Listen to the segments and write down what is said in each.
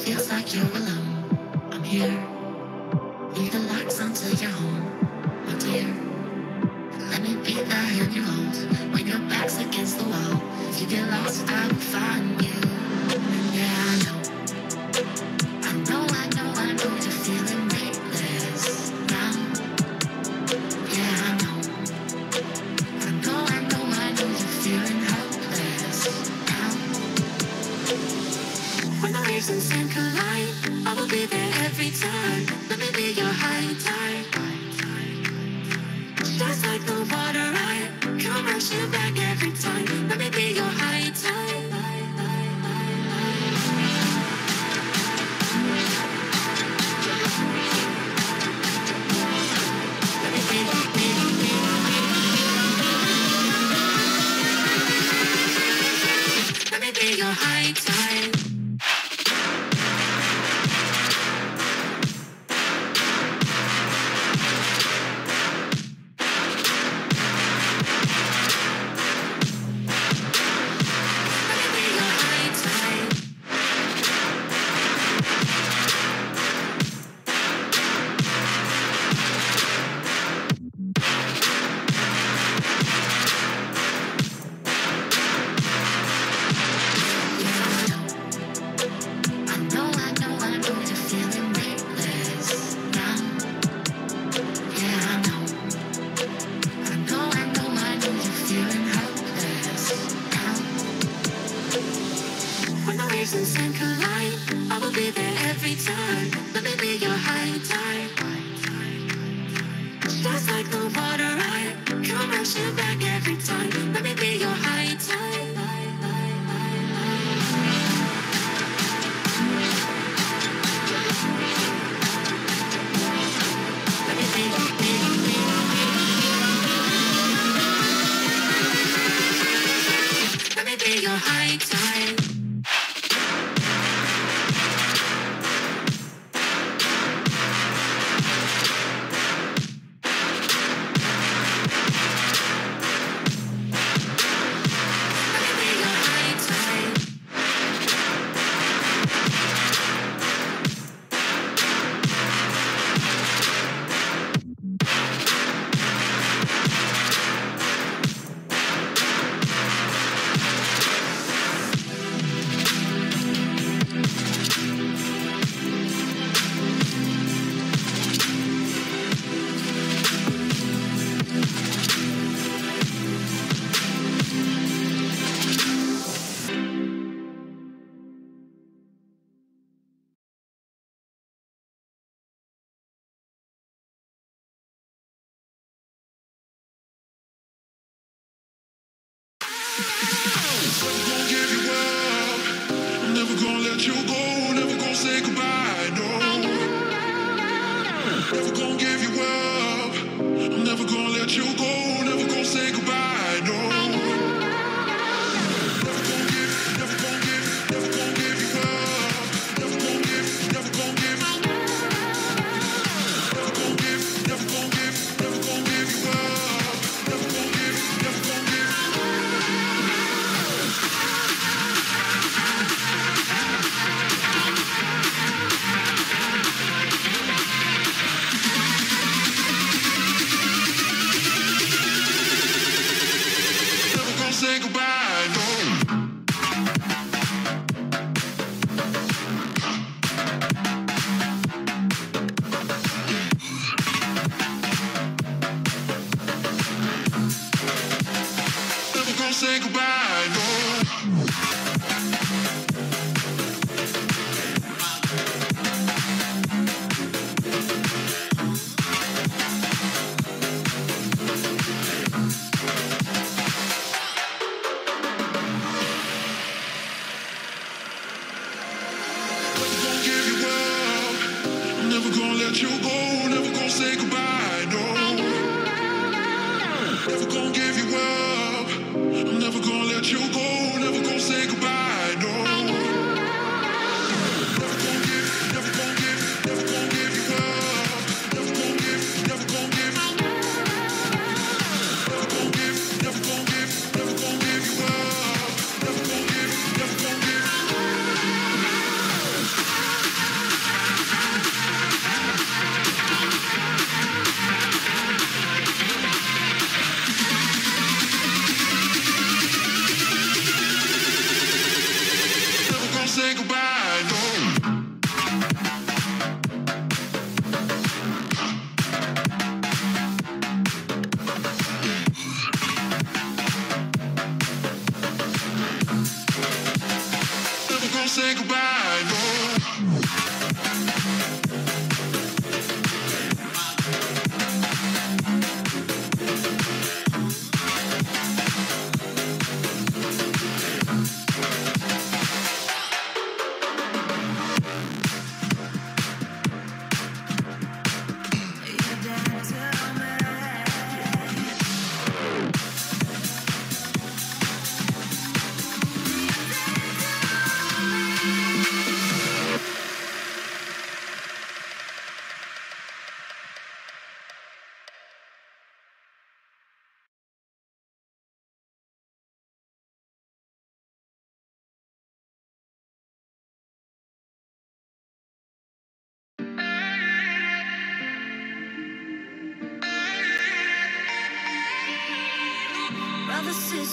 feels like you're alone. I'm here. Leave the lights until you're home, my dear. Let me be the hand you hold when your back's against the wall. If you get lost, I will find you. Yeah, I know. I know you're feeling weightless now. Yeah, I know. I know you're feeling helpless now. When the waves and sand collide, I will be there every time. Let me be your high tide. Just like the water, I come rushing back every time. Let me be your high tide. Let me be your high tide.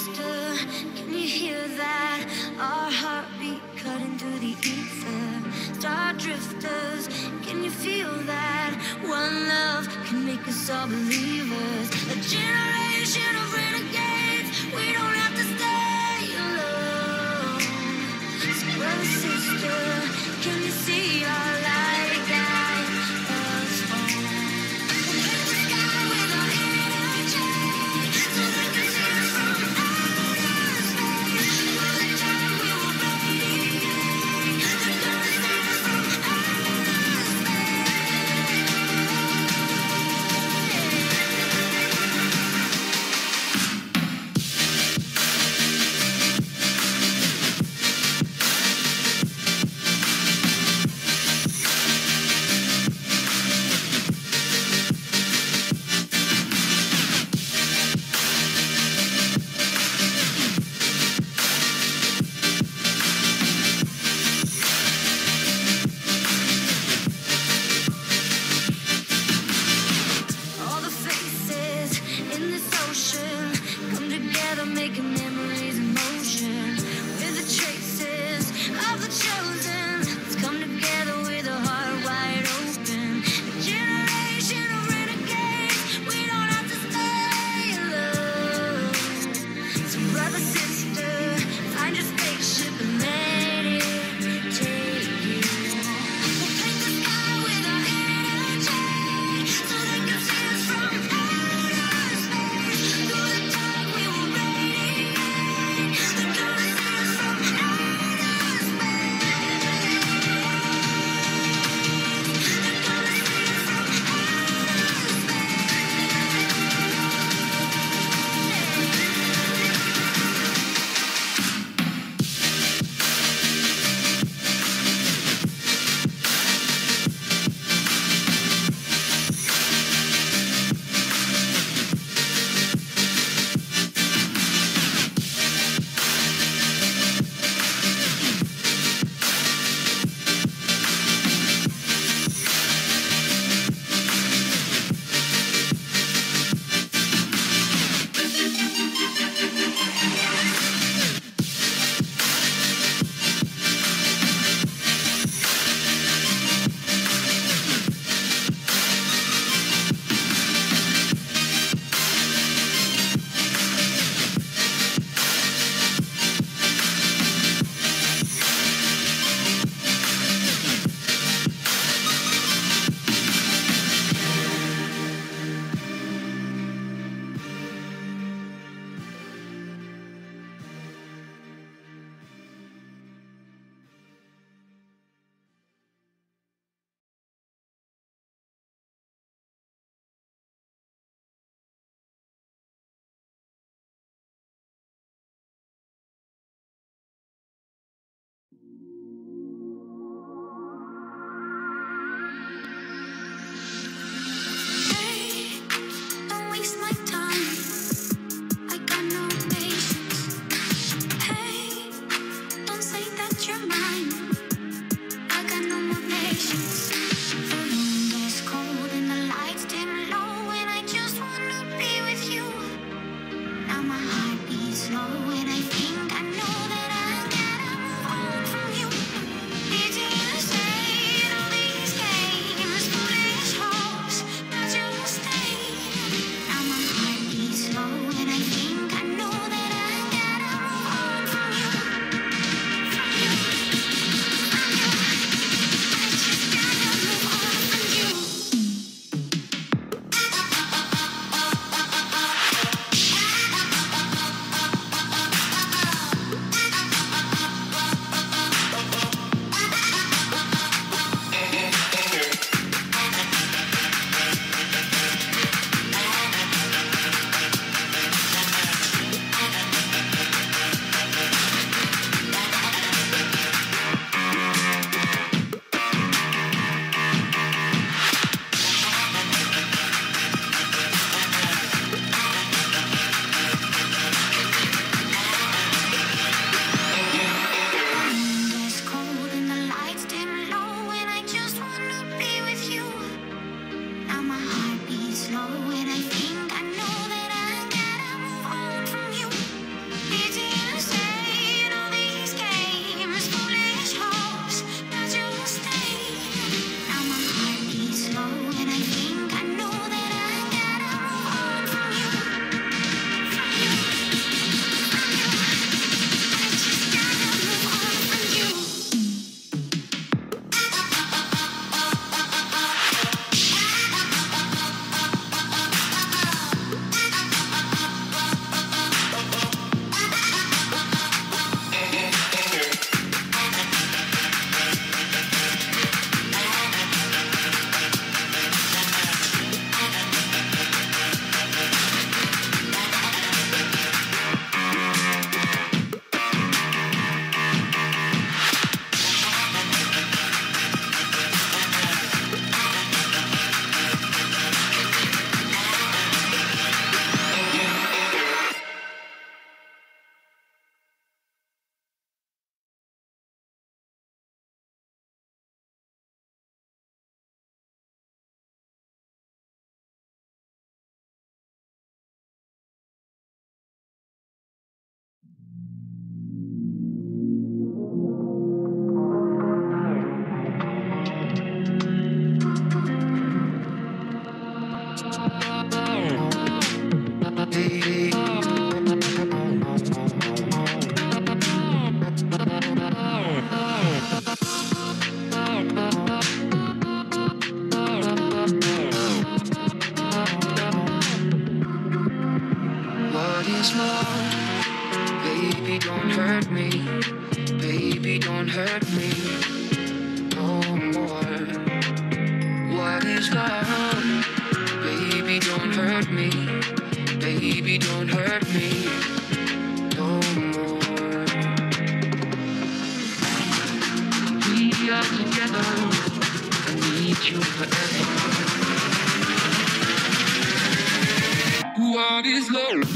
sister, can you hear that? Our heartbeat cutting through the ether. Star drifters, can you feel that? One love can make us all believers. A generation of renegades, we don't have to stay alone. So brother, sister, can you see our light guide us home? We'll paint the sky with our energy, so they can see us from outer space. By the time we will radiate, they're gonna see us from outer space. hurt me. Baby, don't hurt me no more. What is love? Baby, don't hurt me. Baby, don't hurt me no more. We are together. I need you forever. What is love?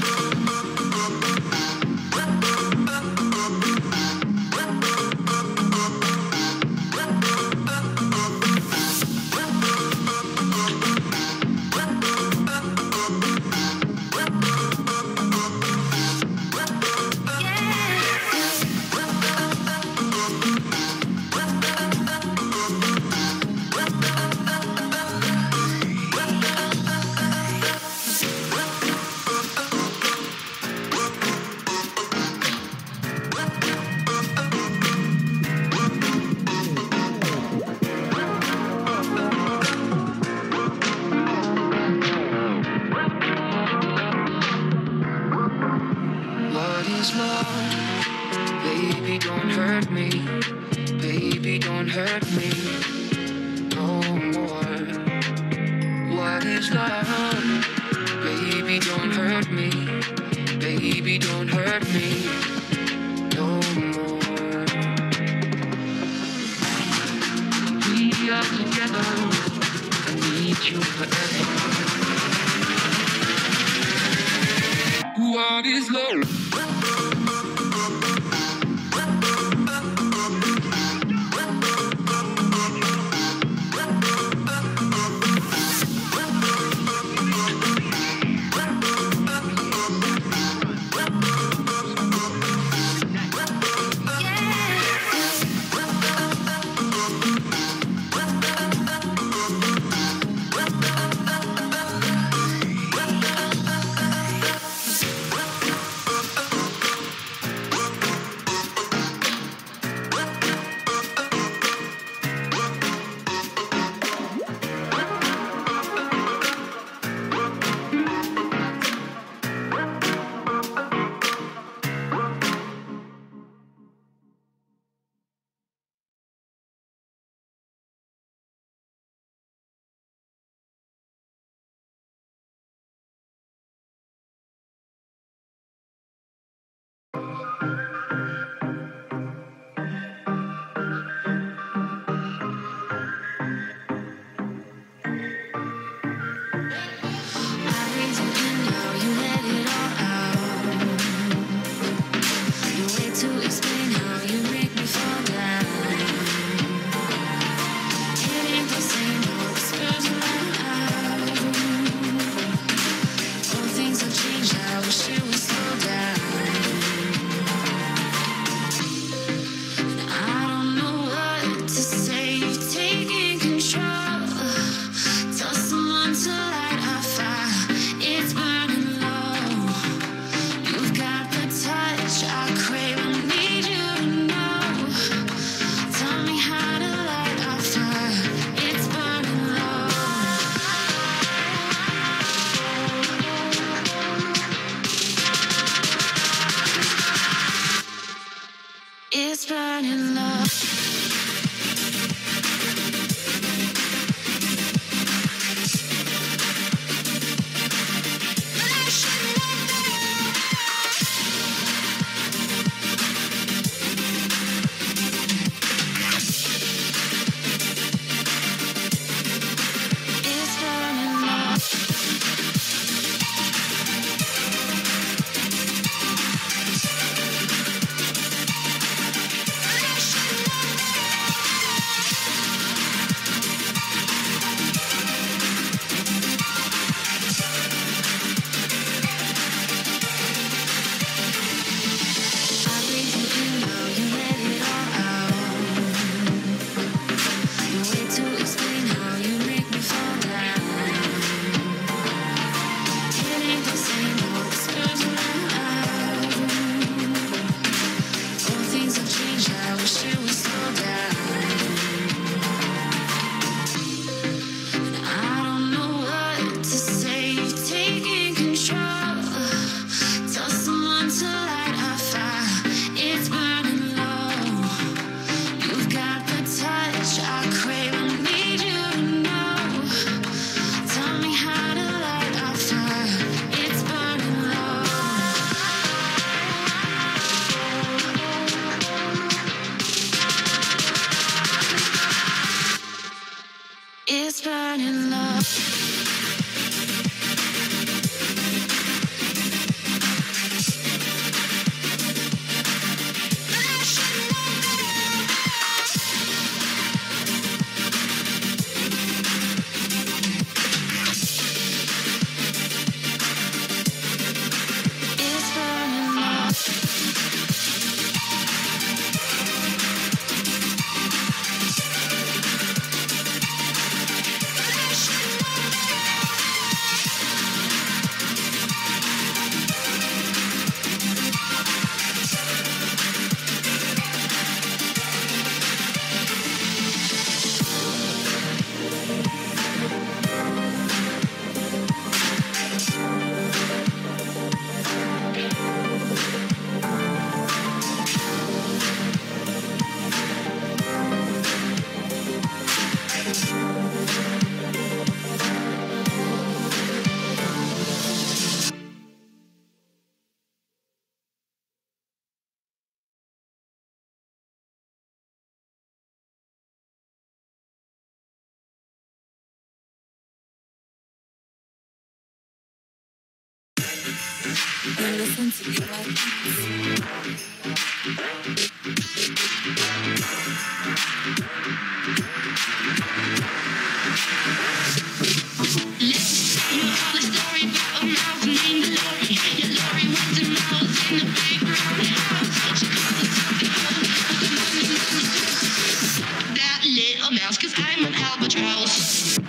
Baby, don't hurt me. Baby, don't hurt me no more. What is love? Baby, don't hurt me. Baby, don't hurt me no more. We are together. I need you forever. What is love? It's burning low. Listen to your that little mouse, 'cause I'm an albatross.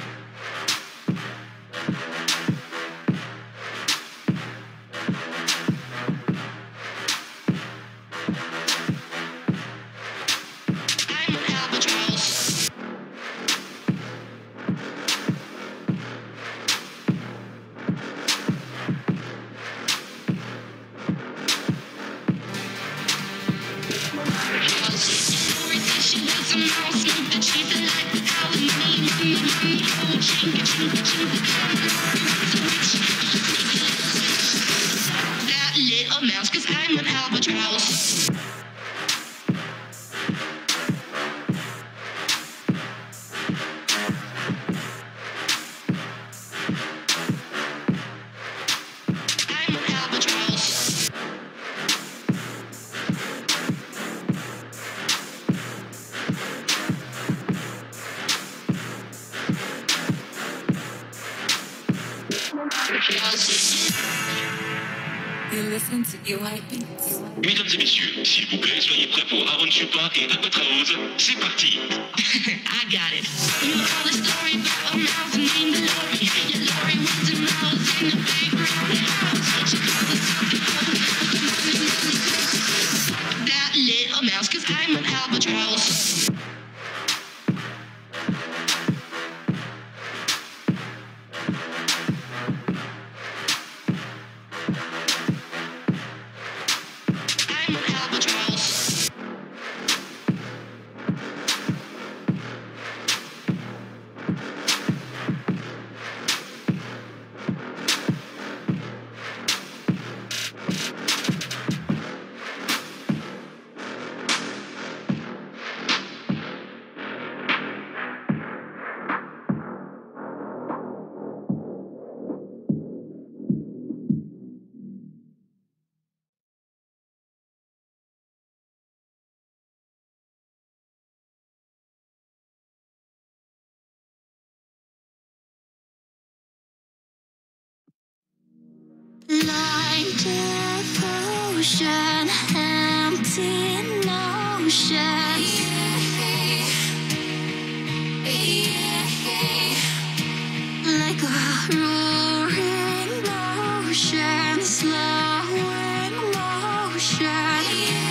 That little mouse, 'cause I'm an albatross. I'm an albatross. You listen to your white beats. Mesdames et messieurs, s'il vous plaît, soyez prêts pour Aaron Chupa et Albatraoz. C'est parti. I got it. You know the story about a mouse named Lori. Yeah, Lori went to mouse in the big brown house. She called that little mouse, 'cause I'm an albatross. I'm an albatross. Like devotion, empty notion. Like a roaring ocean, slowing motion.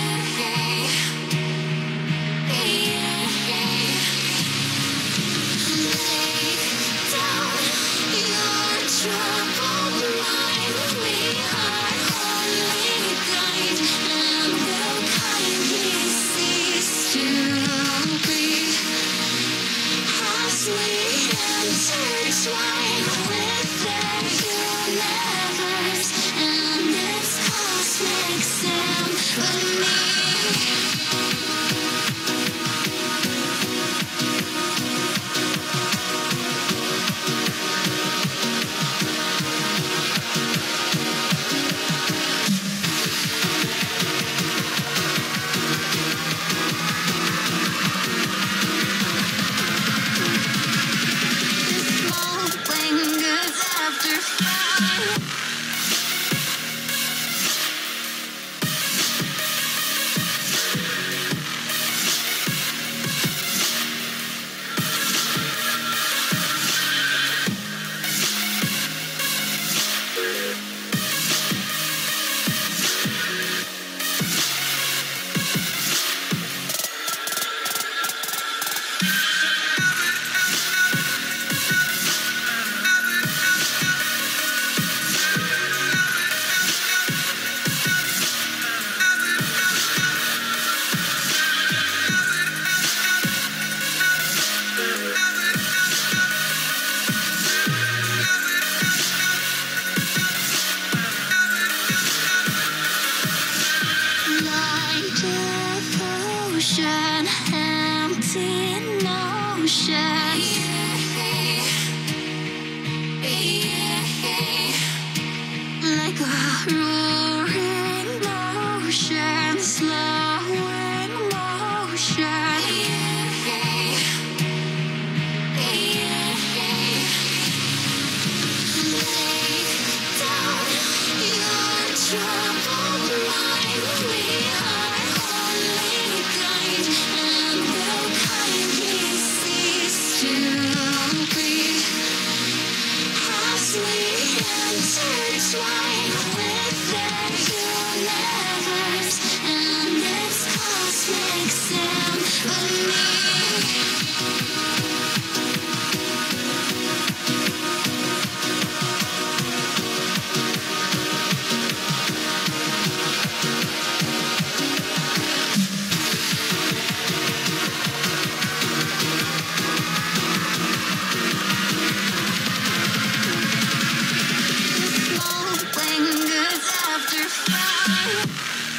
Lay down your troubled mind. We are only kind and will kindly cease to be as we intertwine with the universe and its cosmic symphony. Like a roaring ocean, slowing motion. Lay down your troubled mind. We are only kind, and will kindly cease to breathe as we intertwine within universe and its cosmic symphony. Lingers after fire.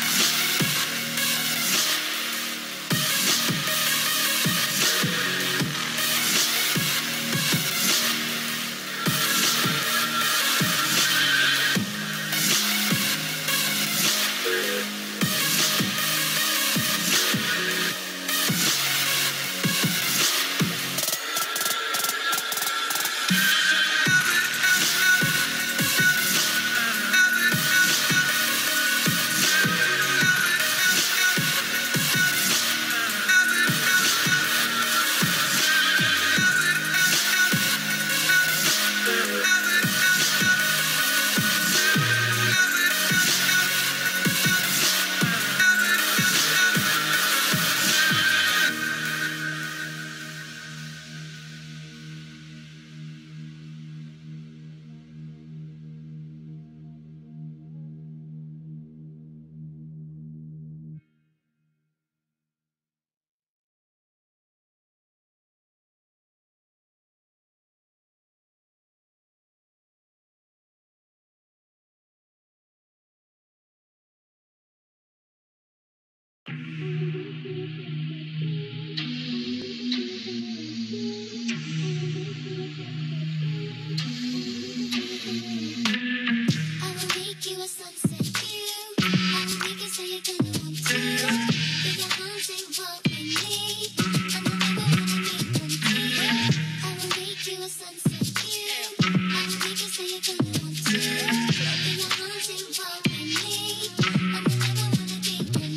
I will make you a sunset view. I will make it so you're gonna want to. Be a haunting walk with me. I'm never gonna be one too. I will make you a sunset view. I will make it so you're gonna want to. Be a haunting walk with me. I'm never gonna be one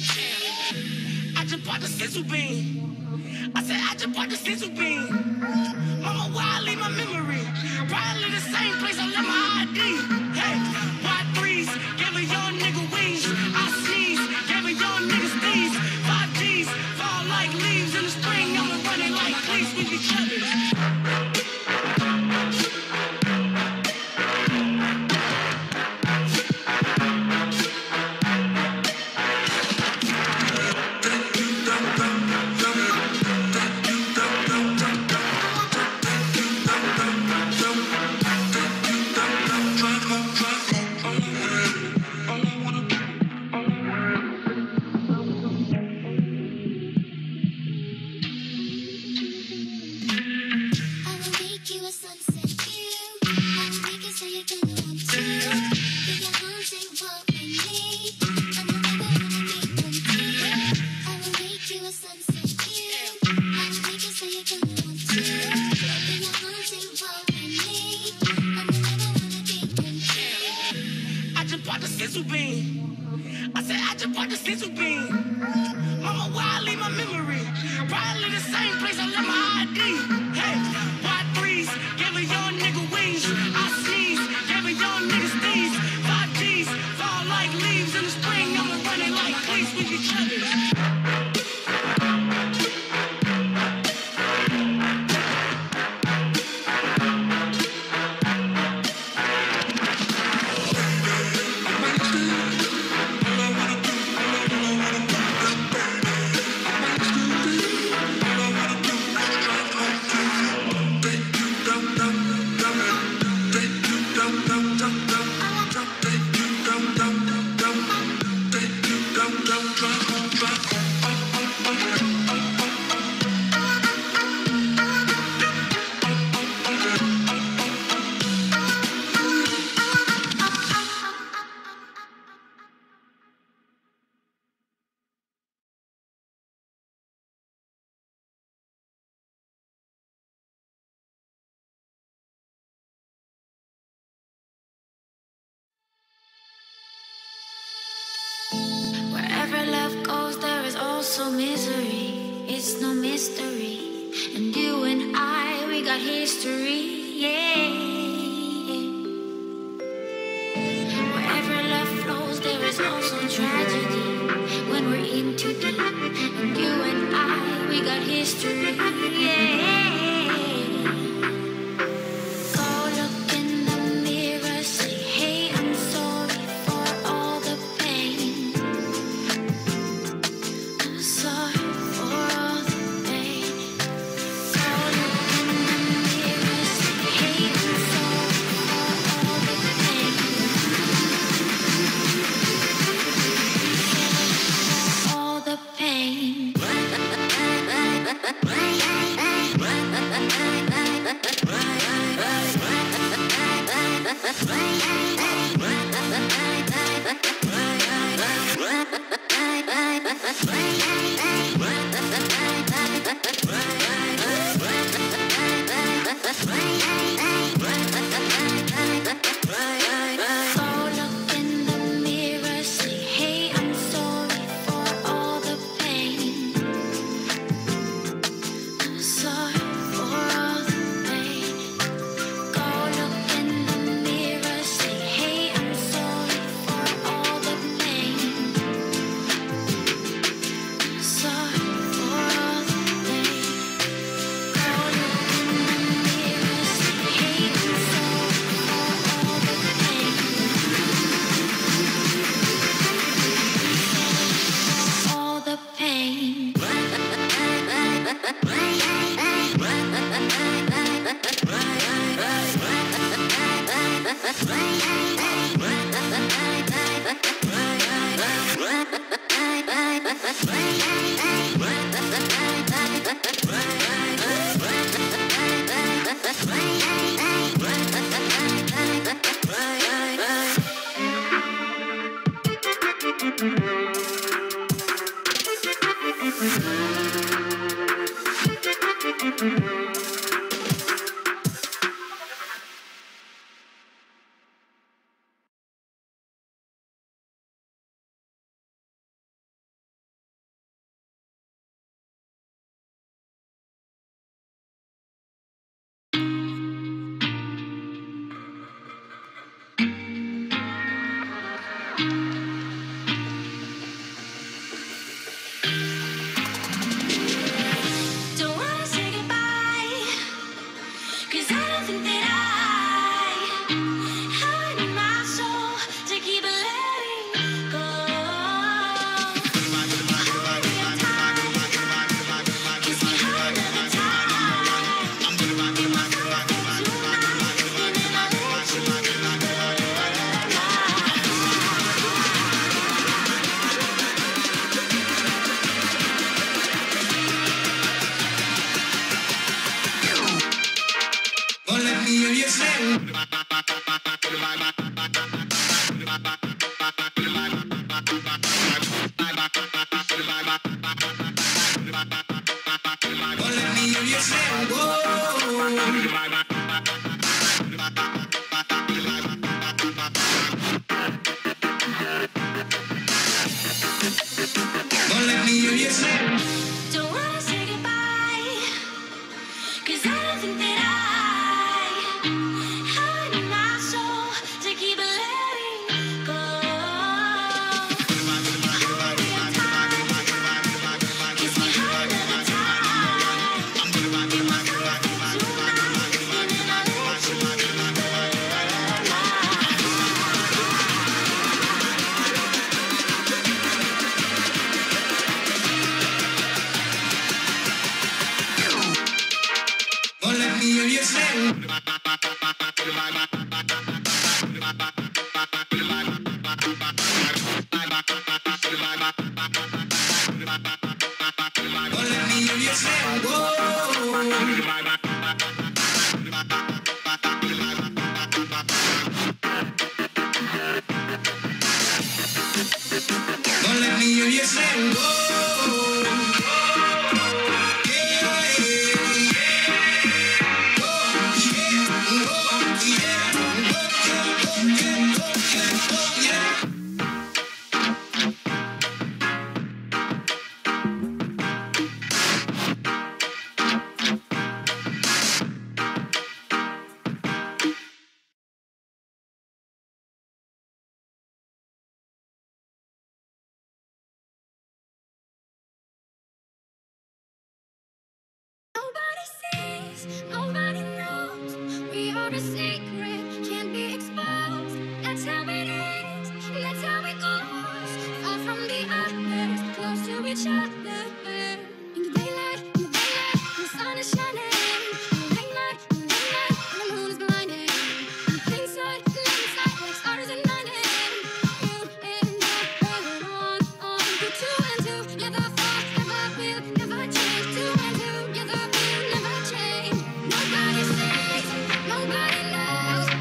too. I just bought the sizzle bean. I said I just bought the sizzle bean. Mama, why I leave my memory? Probably the same place I left my ID. Hey, Y3s, gave a young nigga wings. I sneeze, gave a young nigga sneeze. 5Gs, fall like leaves in the spring. I'ma run it like cleats, we be clubbing. I will make you a sunset view. I will make it so you're gonna want to. Be a haunting walk with me. I'm never gonna be one too. I will make you a sunset view. I will make it so you're gonna want to. Be a haunting walk with me. I'm never gonna be one too. I just bought the sizzle bean. I said I just bought the sizzle bean. Mama, why I leave my memory? Probably the same place I left my ID. Hey, Y3s, gave a young nigga wings. I sneeze, gave a young nigga sneeze. 5Gs, fall like leaves in the spring. I'ma run it like cleats, we be clubbing. so misery, it's no mystery. And you and I, we got history, yeah. Wherever love flows, there is also tragedy. When we're in too deep, and you and I, we got history, yeah. Go look in the mirror, say, hey, I'm sorry for all the pain. I'm sorry for all the pain. Go look in the mirror, say, hey, I'm sorry for all the pain. All the pain. Go look in the mirror, say, hey, I'm sorry for all the pain. I'm sorry for all the pain. Go look in the mirror, say, hey, I'm sorry for all the pain. I'm sorry for all the pain. Go look in the mirror, say, hey, I'm sorry for all the pain. All the pain. Don't wanna say goodbye, 'cause I don't think that I have it in my soul to keep letting go. Hold me tight, kiss me hard another time. Give my heart tonight, and then I'll let you go. Don't let me hear you say. Don't let me hear you say. Don't let me hear you say. Don't wanna say goodbye, 'cause I don't think that I have it in my soul to keep letting go. Hold me tight, kiss me hard another time. Give my heart tonight, and then I'll let you go. Don't let me hear you say. Don't let me hear you say. Don't let me hear you say. Nobody sees, nobody knows. We are a secret, can't be exposed. That's how it is, and that's how it goes. Far from the others, close to each other. In the daylight, when the sun is shining. In the late night, when the moon is blinding. In the plain sight, like stars at night. You and I, on. Put two and two, never fall, never will, never change. Two and two, never will, never change. Nobody says, nobody knows.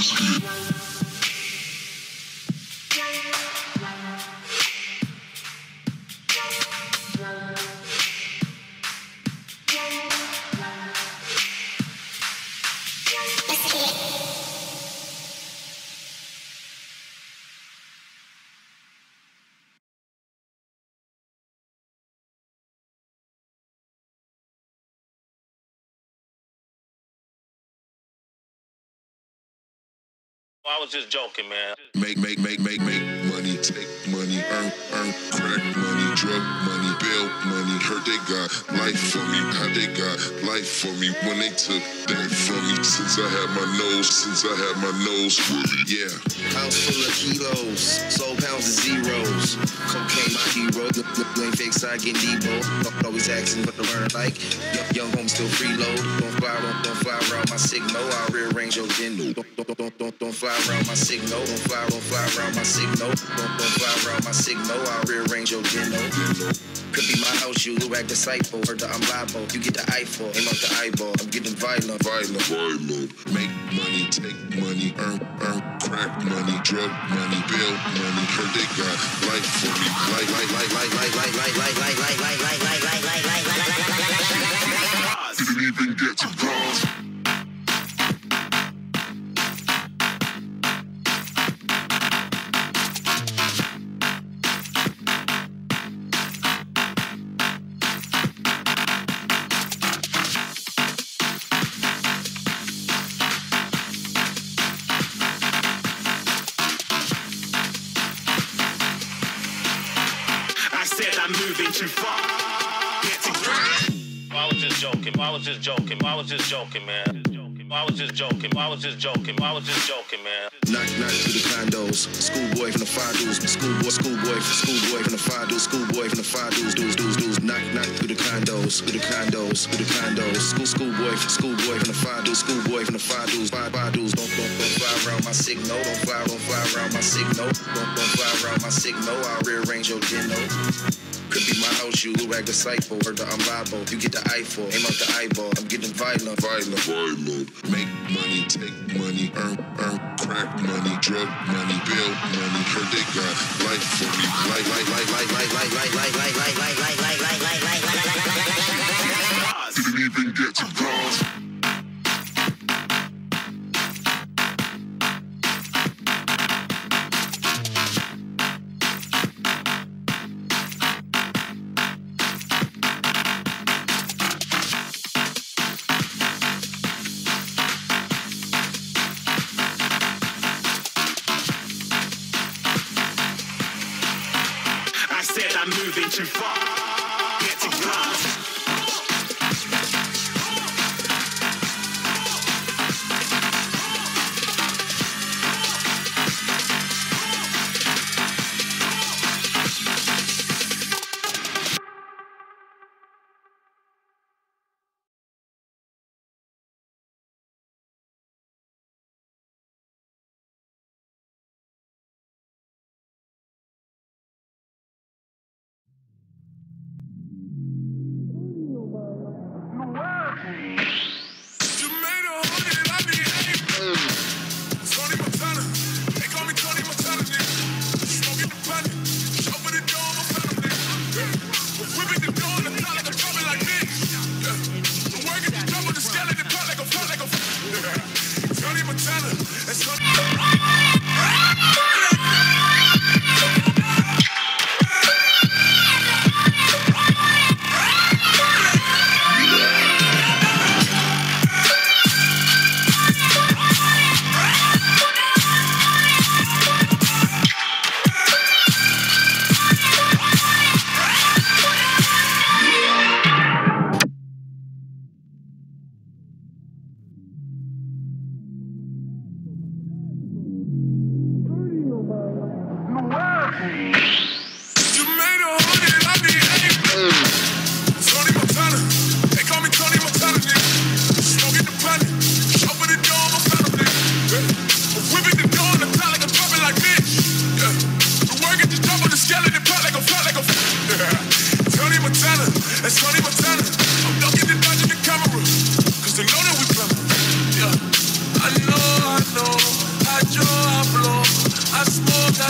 I was just joking, man. Make money, take money, earn, crack money, drug money, bail money. Heard they got life for me, how they got life for me when they took that from me. Since I had my nose fully, yeah. House full of kilos, soul pounds of zeros. Cocaine my hero, you ain't fake side getting Debo. Always asking what to learn like. Young home still freeload. Don't fly around my signal. I'll rearrange your dinner. Don't fly around my signal. Don't fly around my signal. Don't fly around my signal. I'll rearrange your dinner. Could be my house, you act disciple. Heard that I'm liable. You get the eyeball, aim out the eyeball. I'm getting violent. Make money, take money, earn, crack money, drug money, bail money. Heard they got life for me, didn't even get to bronze. I'm moving too far. Get to grind. I was just joking, man. I was just joking, man. Knock to the condos. Schoolboy from the five dudes. Schoolboy from the five dudes. Schoolboy from the five dudes. Dudes. Knock to the condos. Schoolboy from the five dudes. Schoolboy from the five dudes. Five dudes. Don't fly around my signal. Don't fly around my signal. Don't fly around my signal. I'll rearrange your dinner. Could be my house, you act disciple. Heard that I'm liable. You get the eyeball, aim out the eyeball. I'm getting violent. Make money, take money, earn, crack money, drug money, bail money. Heard they got life for me, didn't even get to bronze. I'm moving too far. Get to grind.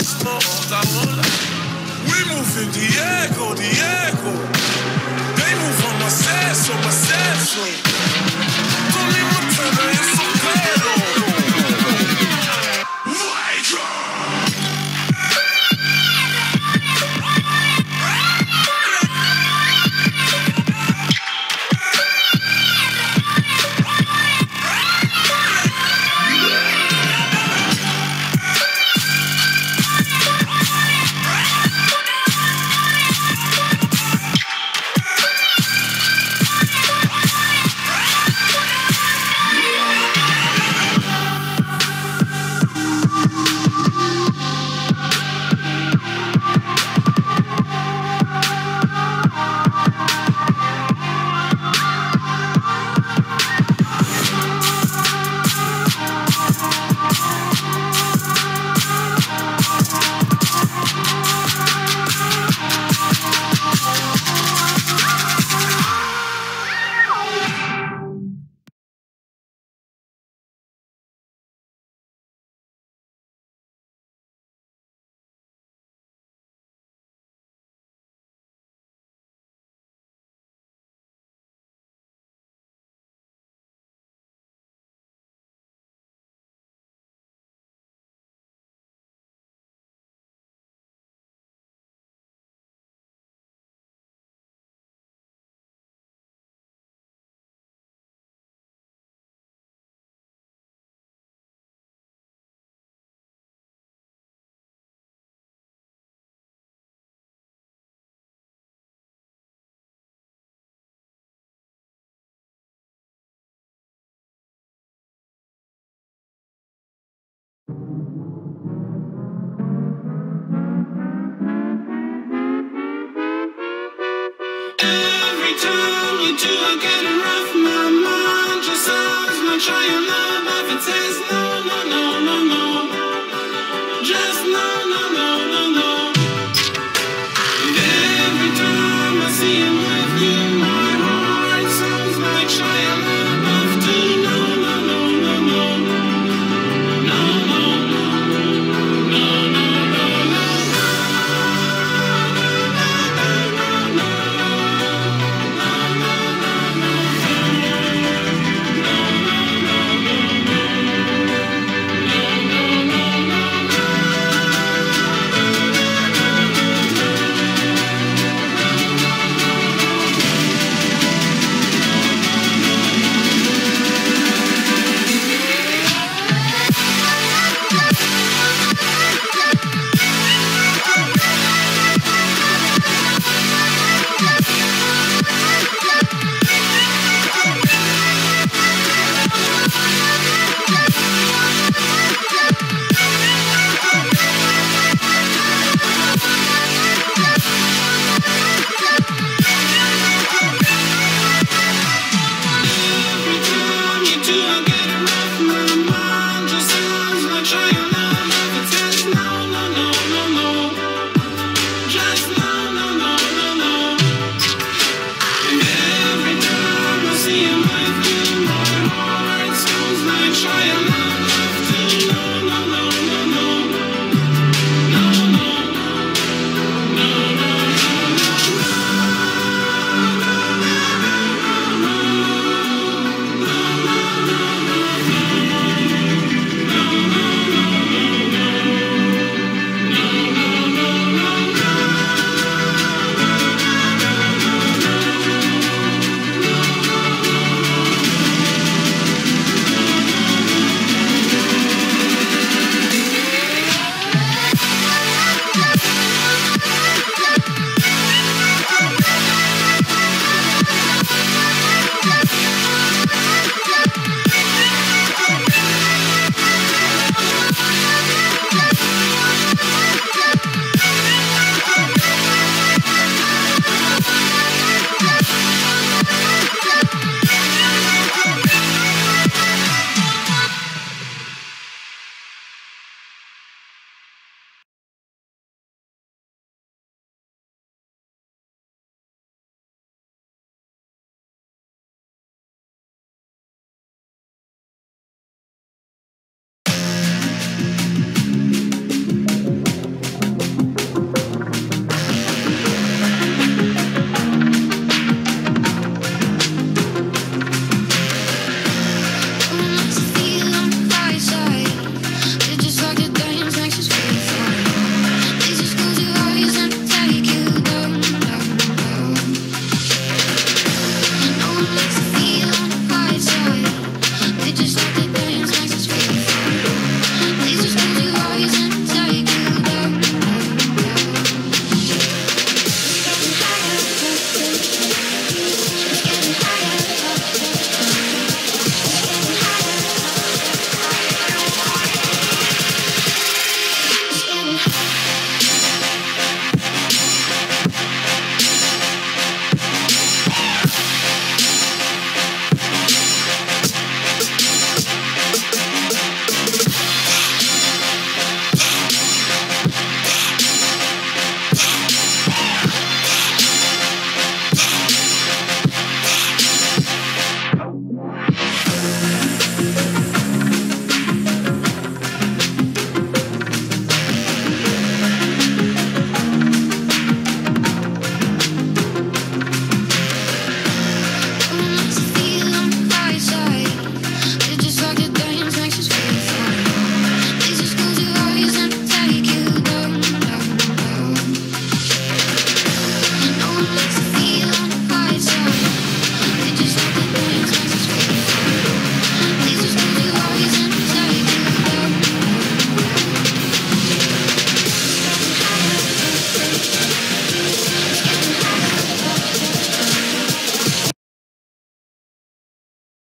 smoke, I won't lie. We moving Diego, Diego. They move on my sasso, my sasso. Tony Montana and Soprano. Every time you do, I get a rough. My mind just sounds not trying love. If it says no, no, no, no, no.